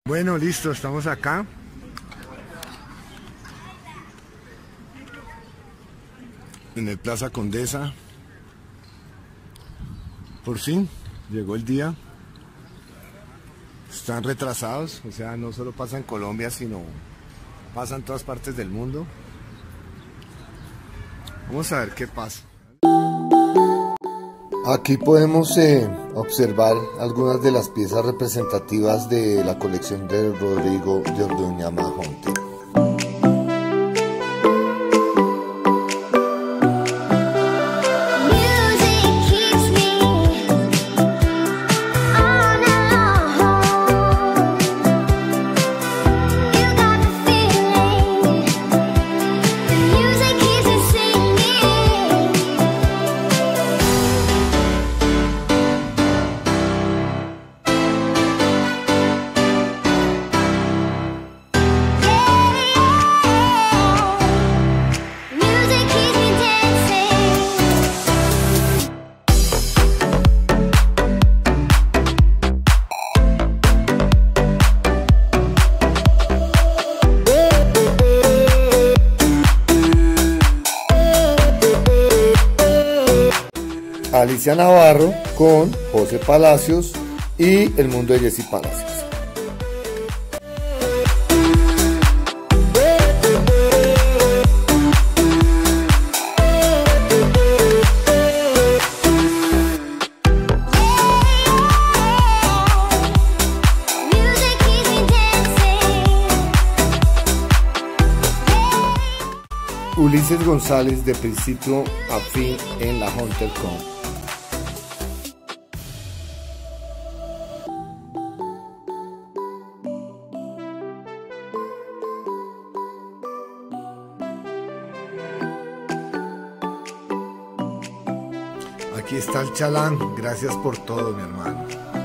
Bueno, listo, estamos acá. En el Plaza Condesa. Por fin, llegó el día. Están retrasados, o sea, no solo pasa en Colombia, sino pasa en todas partes del mundo. Vamos a ver qué pasa. Aquí podemos observar algunas de las piezas representativas de la colección de Rodrigo de Orduña Mahonte. Alicia Navarro con José Palacios y El Mundo de Jessy Palacios. Ulises González de principio a fin en la HunterCon. Aquí está el chalán, gracias por todo, mi hermano.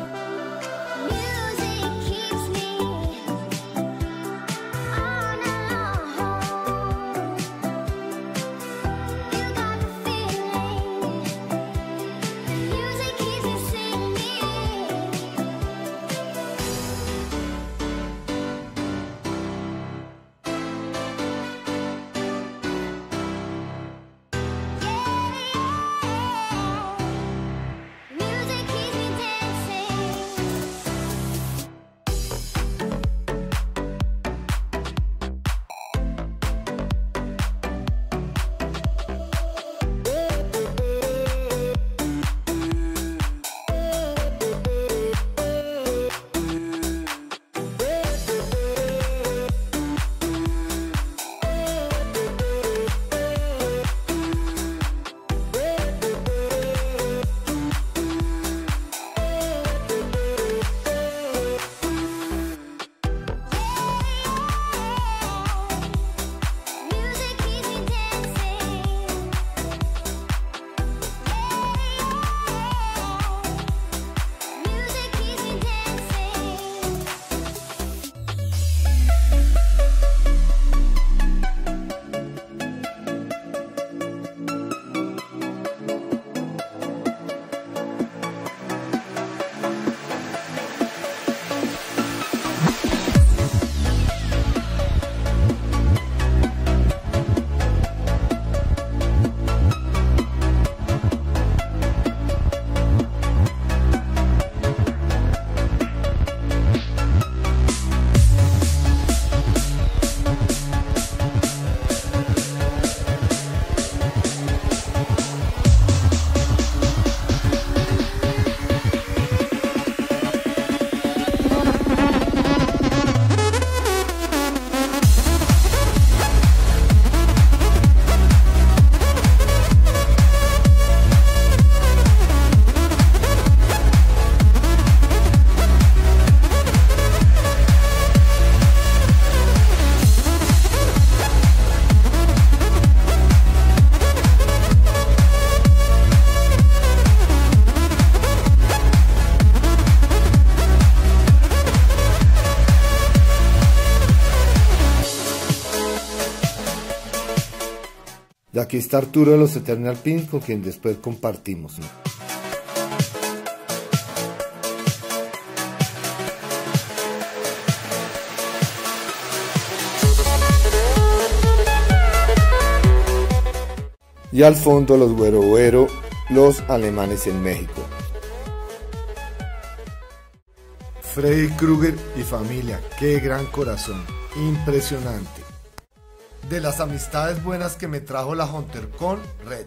Y aquí está Arturo de los Eternal Pins, con quien después compartimos. y al fondo los Güero Güero, los alemanes en México. Freddy Krueger y familia, qué gran corazón, impresionante. De las amistades buenas que me trajo la HunterCon Red.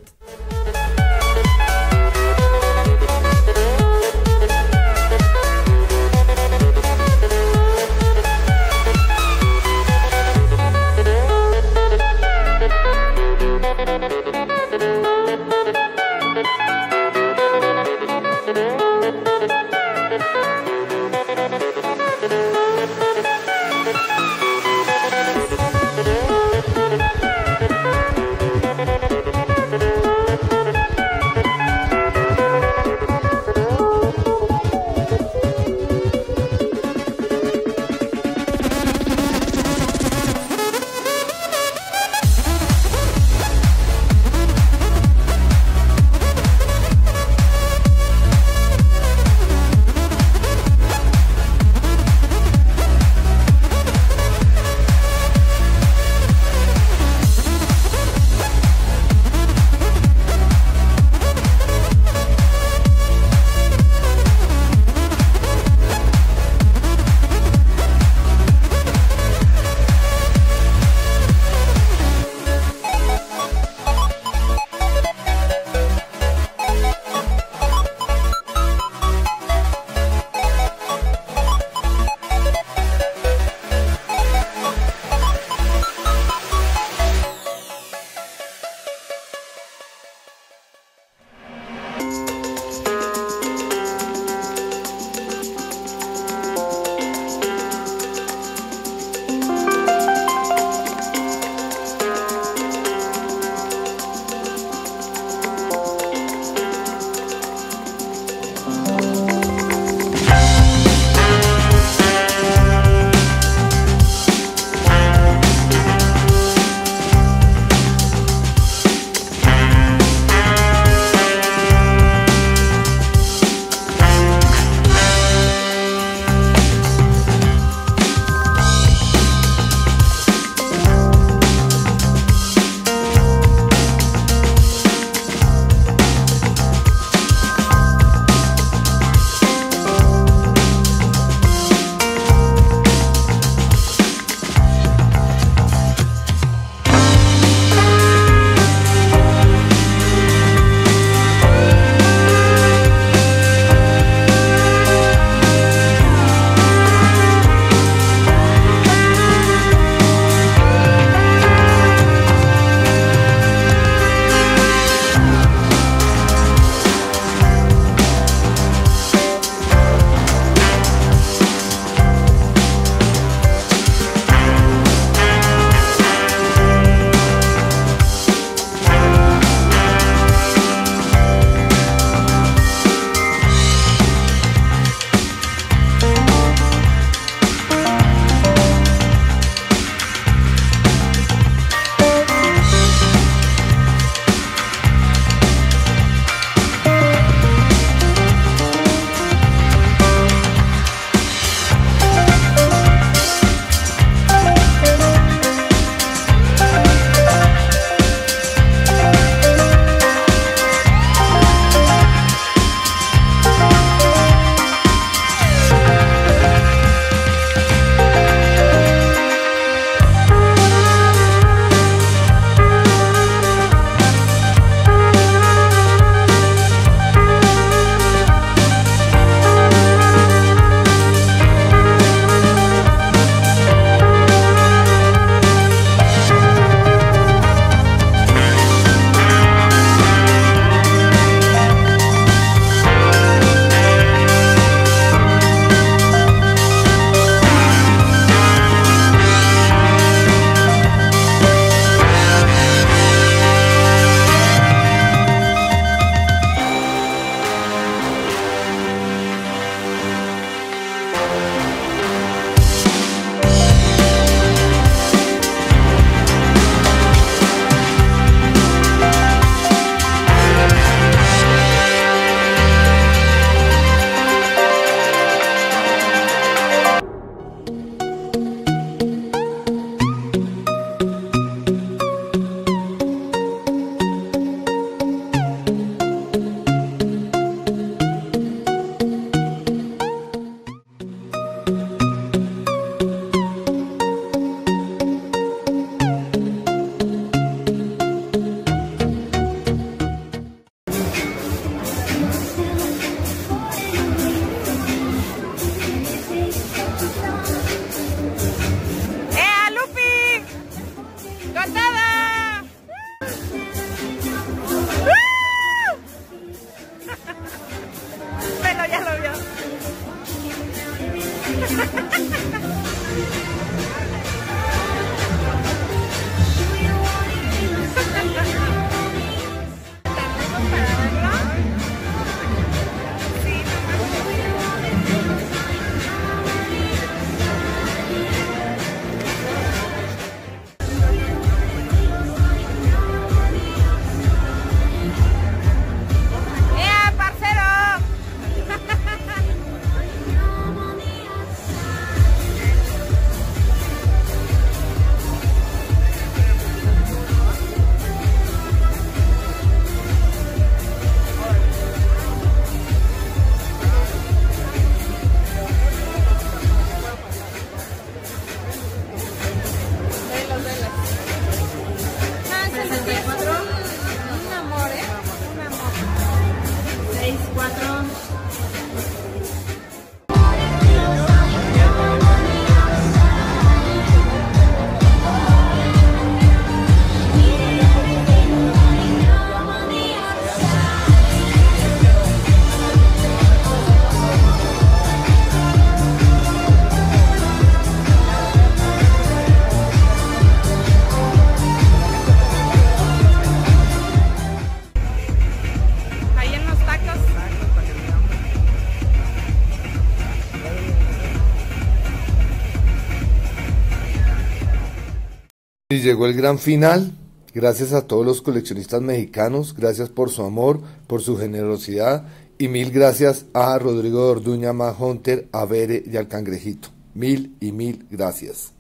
Y llegó el gran final. Gracias a todos los coleccionistas mexicanos, gracias por su amor, por su generosidad y mil gracias a Rodrigo de Orduña, Manhunter, a Bere y al Cangrejito. Mil y mil gracias.